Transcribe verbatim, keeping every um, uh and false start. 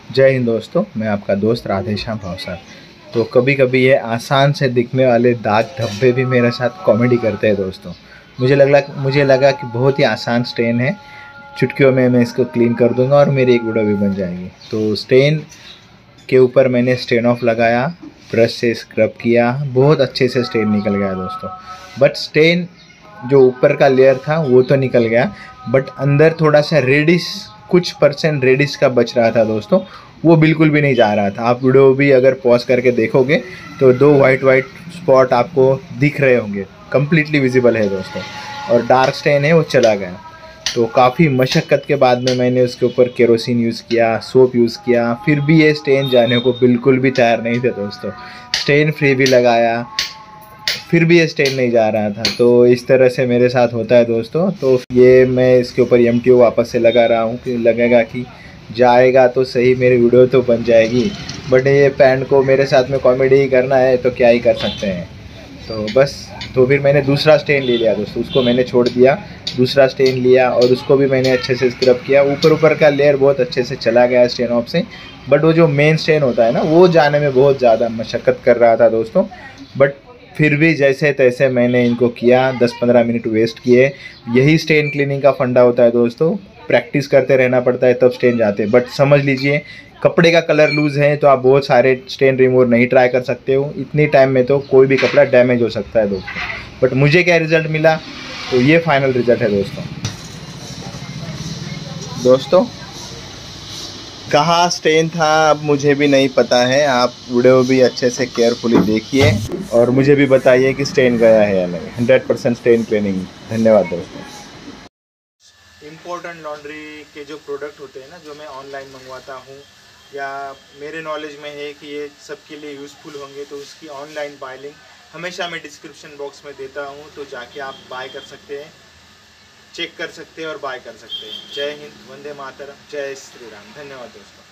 जय हिंद दोस्तों, मैं आपका दोस्त राधेश्याम भावसार। तो कभी कभी ये आसान से दिखने वाले दाग धब्बे भी मेरे साथ कॉमेडी करते हैं दोस्तों। मुझे लगा मुझे लगा कि बहुत ही आसान स्टेन है, चुटकियों में मैं इसको क्लीन कर दूंगा और मेरी एक वीडियो भी बन जाएगी। तो स्टेन के ऊपर मैंने स्टेन ऑफ लगाया, ब्रश से स्क्रब किया, बहुत अच्छे से स्टेन निकल गया दोस्तों। बट स्टेन जो ऊपर का लेयर था वो तो निकल गया, बट अंदर थोड़ा सा रेडिश, कुछ परसेंट रेडिश का बच रहा था दोस्तों, वो बिल्कुल भी नहीं जा रहा था। आप वीडियो भी अगर पॉज करके देखोगे तो दो वाइट वाइट स्पॉट आपको दिख रहे होंगे, कंप्लीटली विजिबल है दोस्तों। और डार्क स्टेन है वो चला गया। तो काफ़ी मशक्क़त के बाद में मैंने उसके ऊपर केरोसिन यूज़ किया, सोप यूज़ किया, फिर भी ये स्टेन जाने को बिल्कुल भी तैयार नहीं थे दोस्तों। स्टेन फ्री भी लगाया, फिर भी ये स्टेन नहीं जा रहा था। तो इस तरह से मेरे साथ होता है दोस्तों। तो ये मैं इसके ऊपर एम टी ओ वापस से लगा रहा हूँ कि लगेगा कि जाएगा तो सही, मेरी वीडियो तो बन जाएगी। बट ये पैंट को मेरे साथ में कॉमेडी ही करना है तो क्या ही कर सकते हैं। तो बस, तो फिर मैंने दूसरा स्टेन ले लिया दोस्तों, उसको मैंने छोड़ दिया, दूसरा स्टेन लिया और उसको भी मैंने अच्छे से स्क्रब किया। ऊपर ऊपर का लेयर बहुत अच्छे से चला गया स्टेन ऑफ से, बट वो जो मेन स्टेन होता है ना, वो जाने में बहुत ज़्यादा मशक्क़त कर रहा था दोस्तों। बट फिर भी जैसे तैसे मैंने इनको किया, दस पंद्रह मिनट वेस्ट किए। यही स्टेन क्लीनिंग का फंडा होता है दोस्तों, प्रैक्टिस करते रहना पड़ता है तब स्टेन जाते हैं। बट समझ लीजिए, कपड़े का कलर लूज़ है तो आप बहुत सारे स्टेन रिमूवर नहीं ट्राई कर सकते हो। इतनी टाइम में तो कोई भी कपड़ा डैमेज हो सकता है दोस्तों। बट मुझे क्या रिज़ल्ट मिला, तो ये फाइनल रिज़ल्ट है दोस्तों। दोस्तों कहाँ स्टेन था अब मुझे भी नहीं पता है, आप वीडियो भी अच्छे से केयरफुली देखिए और मुझे भी बताइए कि स्टेन गया है या नहीं। Hundred percent stain cleaning. धन्यवाद दोस्तों। इम्पोर्टेंट लॉन्ड्री के जो प्रोडक्ट होते हैं ना, जो मैं ऑनलाइन मंगवाता हूँ या मेरे नॉलेज में है कि ये सबके लिए यूज़फुल होंगे, तो उसकी ऑनलाइन बाय लिंक हमेशा मैं डिस्क्रिप्शन बॉक्स में देता हूँ, तो जाके आप बाय कर सकते हैं, चेक कर सकते हैं और बाय कर सकते हैं। जय हिंद, वंदे मातरम, जय श्री राम। धन्यवाद दोस्तों।